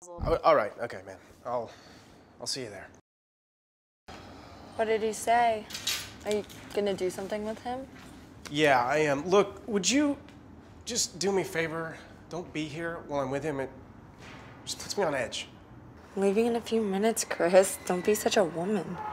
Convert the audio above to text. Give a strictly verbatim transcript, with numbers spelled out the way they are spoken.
Oh, all right, okay, man. I'll, I'll see you there. What did he say? Are you gonna do something with him? Yeah, I am. Look, would you just do me a favor? Don't be here while I'm with him. It just puts me on edge. I'm leaving in a few minutes, Chris. Don't be such a woman.